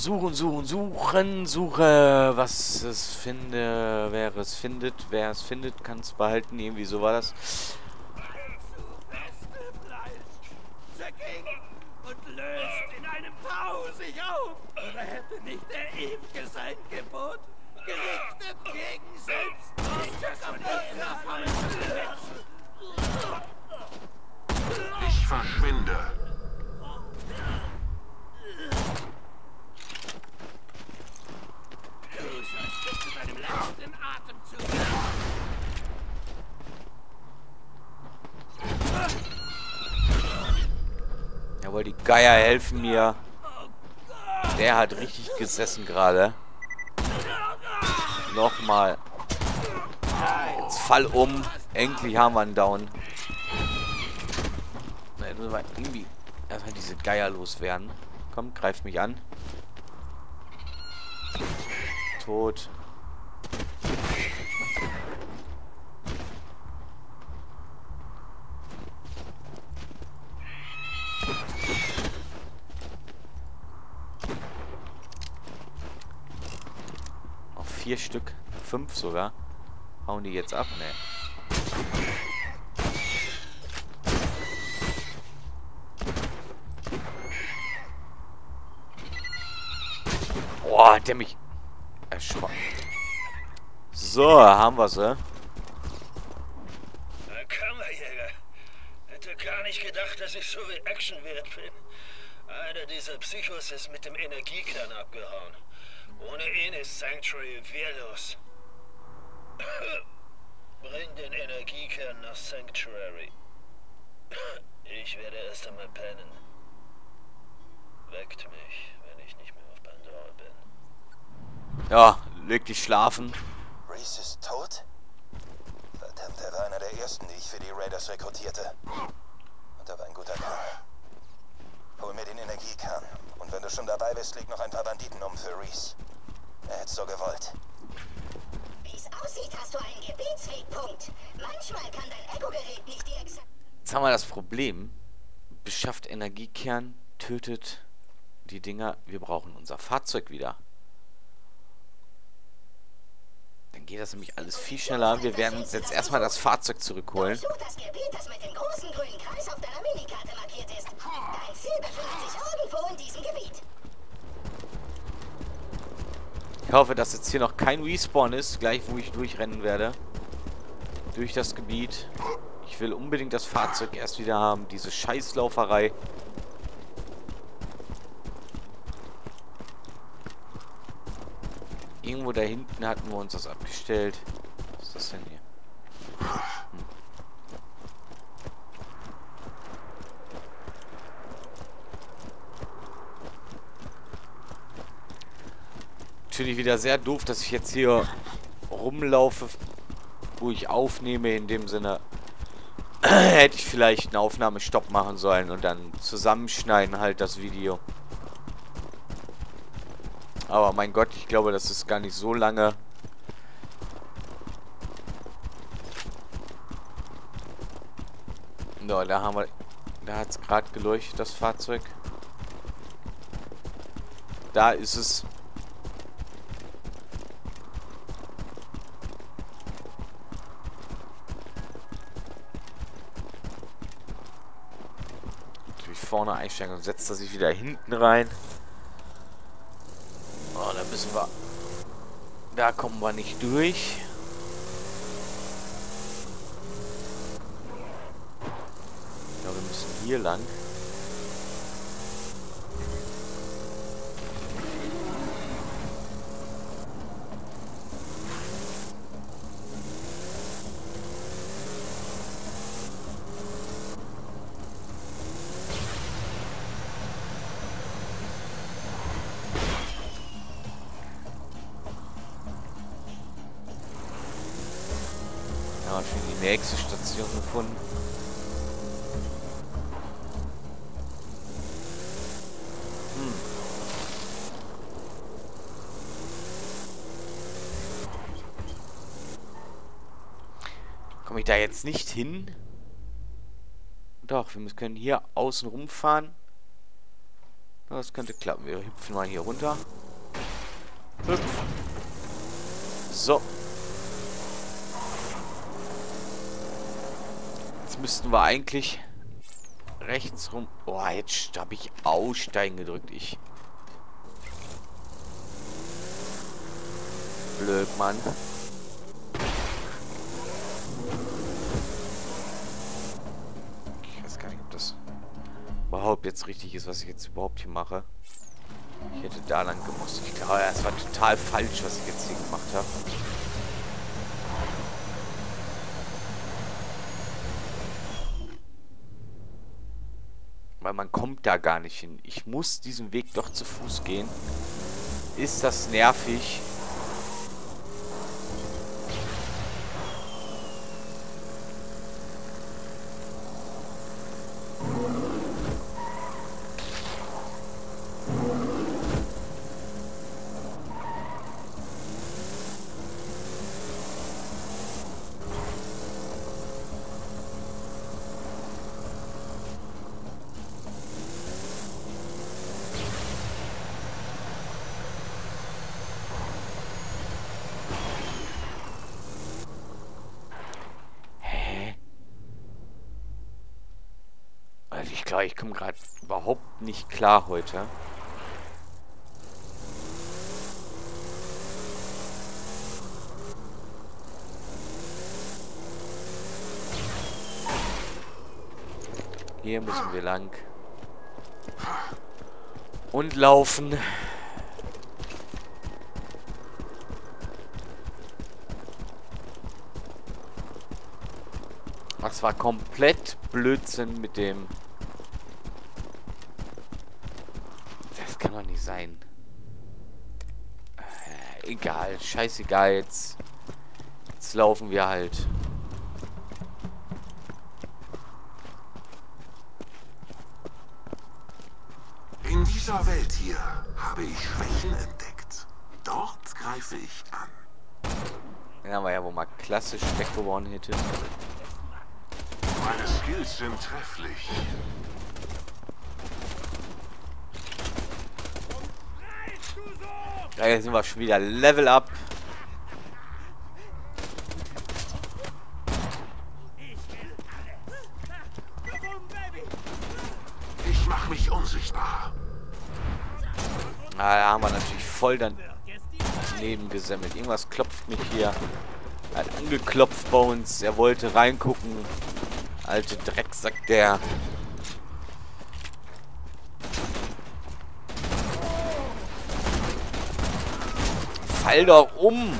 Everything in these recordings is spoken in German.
Suche, was es finde, wer es findet, kann es behalten, irgendwie so war das. Und löst in einem Tau sich auf. Oder hätte nicht der Ewige sein Gebot gerichtet gegen selbst Ich verschwinde. Du sollst bis zu deinem letzten Atemzug. Jawohl, die Geier helfen mir. Der hat richtig gesessen gerade. Nochmal. Jetzt fall um. Endlich haben wir einen Down. Na, jetzt müssen wir irgendwie erstmal diese Geier loswerden. Komm, greif mich an. Tot. Noch 4 Stück. 5 sogar. Hauen die jetzt ab? Ne. Boah, hat der mich erschrocken. So, haben wir sie. Kammerjäger. Hätte gar nicht gedacht, dass ich so viel Action wert bin. Einer dieser Psychos ist mit dem Energiekern abgehauen. Ohne ihn ist Sanctuary wehrlos. Bring den Energiekern nach Sanctuary. Ich werde erst einmal pennen. Weckt mich, wenn ich nicht mehr auf Pandora bin. Ja, leg dich schlafen. Reese ist tot? Verdammt, er war einer der ersten, die ich für die Raiders rekrutierte. Und er war ein guter Kerl. Hol mir den Energiekern. Und wenn du schon dabei bist, leg noch ein paar Banditen um für Reese. Er hätte so gewollt. Wie es aussieht, hast du einen Gebetswegpunkt. Manchmal kann dein Echo-Gerät nicht die exakte... Jetzt haben wir das Problem. Beschafft Energiekern, tötet die Dinger. Wir brauchen unser Fahrzeug wieder. Dann geht das nämlich alles viel schneller. Wir werden uns jetzt erstmal das Fahrzeug zurückholen. Such das Gebiet, das mit dem großen grünen Kreis auf deiner Minikarte markiert ist. Dein Ziel befindet sich irgendwo in diesem Gebiet. Ich hoffe, dass jetzt hier noch kein Respawn ist, gleich wo ich durchrennen werde. Durch das Gebiet. Ich will unbedingt das Fahrzeug erst wieder haben. Diese Scheißlauferei. Irgendwo da hinten hatten wir uns das abgestellt. Was ist das denn hier? Natürlich wieder sehr doof, dass ich jetzt hier rumlaufe, wo ich aufnehme. In dem Sinne hätte ich vielleicht einen Aufnahmestopp machen sollen und dann zusammenschneiden halt das Video. Aber mein Gott, ich glaube, das ist gar nicht so lange. No, da haben wir... Da hat es gerade geleuchtet, das Fahrzeug. Da ist es... Natürlich vorne einsteigen und setzt er sich wieder hinten rein. Oh, da müssen wir... Da kommen wir nicht durch. Ich glaube, wir müssen hier lang. Ja, schon die nächste Station gefunden. Komme ich da jetzt nicht hin? Doch, wir können hier außen rumfahren. Das könnte klappen. Wir hüpfen mal hier runter. Hüpf. So. Jetzt müssten wir eigentlich rechts rum... Boah, jetzt habe ich Aussteigen gedrückt. Blöd, Mann. Ich weiß gar nicht, ob das überhaupt jetzt richtig ist, was ich jetzt überhaupt hier mache. Ich hätte da lang gemusst. Ich glaube, es war total falsch, was ich jetzt hier gemacht habe. Weil man kommt da gar nicht hin. Ich muss diesen Weg doch zu Fuß gehen. Ist das nervig? Also ich glaube, ich komme gerade überhaupt nicht klar heute. Hier müssen wir lang. Und laufen. Das war komplett Blödsinn mit dem... Das kann doch nicht sein. Egal, scheißegal, jetzt laufen wir halt. In dieser Welt hier habe ich Schwächen entdeckt. Dort greife ich an. Den haben wir ja wohl mal klassisch weggeworfen-hittet. Meine Skills sind trefflich. Ja, jetzt sind wir schon wieder Level Up. Ich mache mich unsichtbar. Ah, da haben wir natürlich voll daneben gesammelt. Irgendwas klopft mich hier. Er hat angeklopft bei uns. Er wollte reingucken. Alte Drecksack, der... Fall doch um!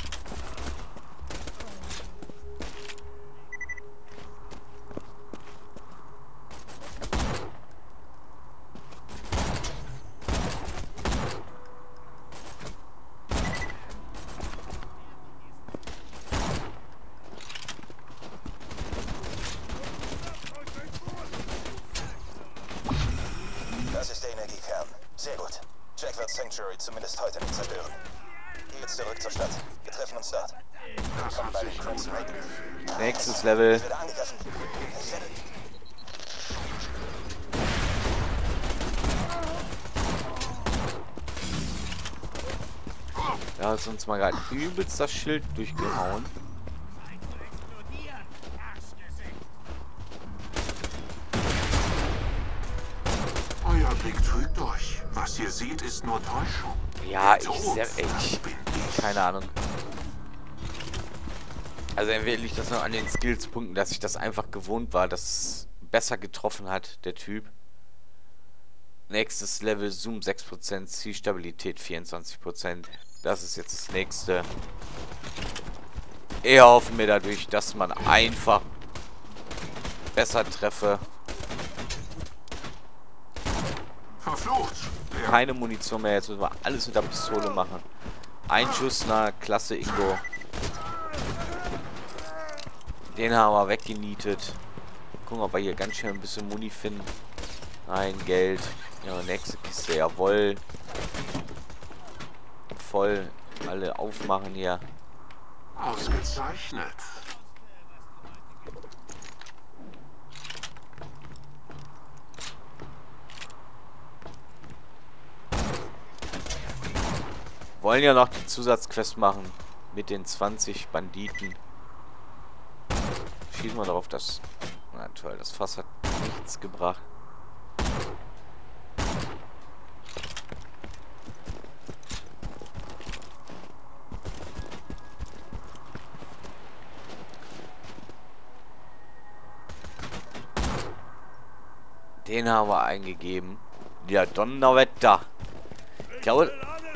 Das ist der Energiekern. Sehr gut. Jack wird Sanctuary zumindest heute nicht zerstören. Geh jetzt zurück zur Stadt. Wir treffen uns dort. Willkommen bei den Crimson Raiders. Nächstes Level. Ich werde angegriffen. Ich werde... Da hat uns mal gerade übelst das Schild durchgehauen. Euer Blick trügt euch. Was ihr seht, ist nur Täuschung. Ja, Tod, ich das bin ich. keine Ahnung. Also entweder liegt das noch an den Skillspunkten, dass ich das einfach gewohnt war, dass es besser getroffen hat, der Typ. Nächstes Level, Zoom 6%, Zielstabilität 24%. Das ist jetzt das nächste. Ich hoffe mir dadurch, dass man einfach besser treffe. Verflucht. Keine Munition mehr, jetzt müssen wir alles mit der Pistole machen. Ein Schuss, na, klasse Ingo. Den haben wir weggenietet. Gucken, ob wir hier ganz schnell ein bisschen Muni finden. Nein, Geld. Ja, nächste Kiste, jawohl. Voll. Alle aufmachen hier. Ausgezeichnet. wollen ja noch die Zusatzquest machen mit den 20 Banditen. Schießen wir darauf, dass... Na toll, das Fass hat nichts gebracht. Den haben wir eingegeben. Ja, Donnerwetter. Ich glaube...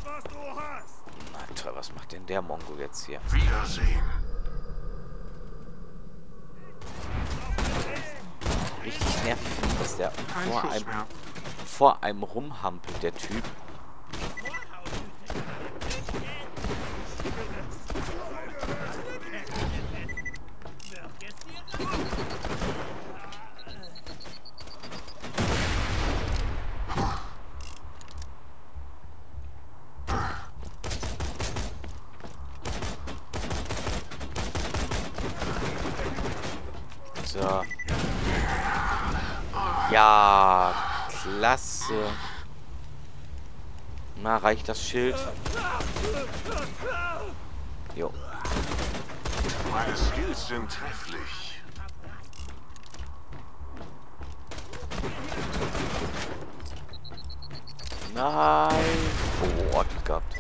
Na toll, was macht denn der Mongo jetzt hier? Wiedersehen. Richtig nervig finde ich, dass der vor einem rumhampelt, der Typ. So. Ja, klasse. Na, reicht das Schild? Jo. Meine Skills sind trefflich. Nein. Oh, Glück gehabt.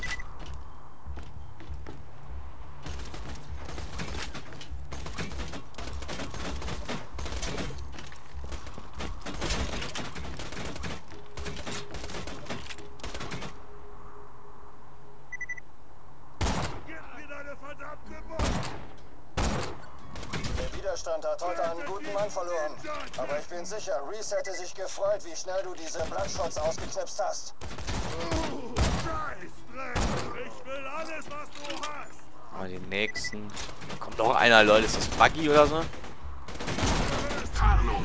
Der Widerstand hat heute einen guten Mann verloren. Aber ich bin sicher, Reese hätte sich gefreut, wie schnell du diese Bloodshots ausgeknipst hast. Ich will alles, was du hast. Mal den nächsten. Kommt noch einer, Leute. Ist das Buggy oder so? Tarnung.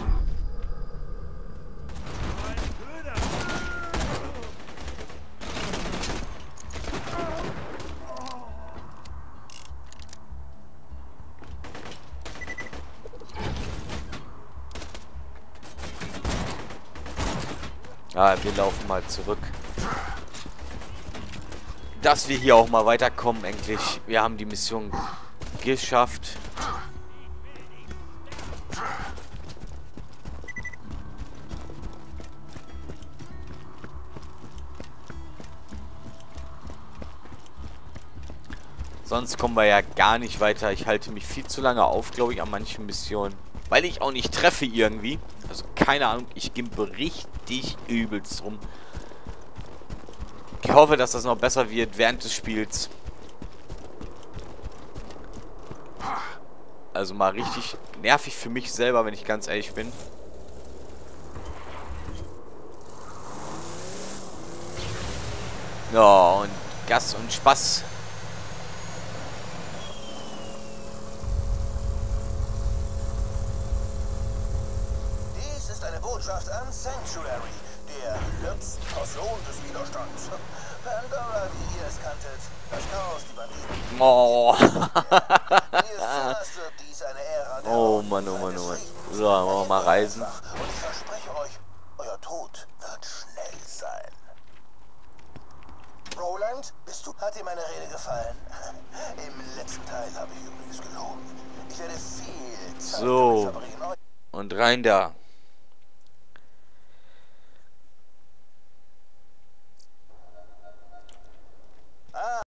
Ja, wir laufen mal zurück. Dass wir hier auch mal weiterkommen, endlich. Wir haben die Mission geschafft. Sonst kommen wir ja gar nicht weiter. Ich halte mich viel zu lange auf, glaube ich, an manchen Missionen. Weil ich auch nicht treffe irgendwie. Also keine Ahnung, ich gimpe richtig übelst rum. Ich hoffe, dass das noch besser wird während des Spiels. Also mal richtig nervig für mich selber, wenn ich ganz ehrlich bin. Ja, und Gas und Spaß. Dies ist eine Botschaft an Sanctuary, der letzten Person des Widerstands. Pandora, wie ihr es kanntet. Das Chaos, die Banditen. Oh. Wie es zuerst wird dies eine Ära der Oh Mann, oh Mann, oh Mann. So, wollen wir mal reisen. Und ich verspreche euch, euer Tod wird schnell sein. Roland, hat dir meine Rede gefallen? Im letzten Teil habe ich übrigens gelogen. Ich werde viel Zeit damit So. verbringen. Und rein da.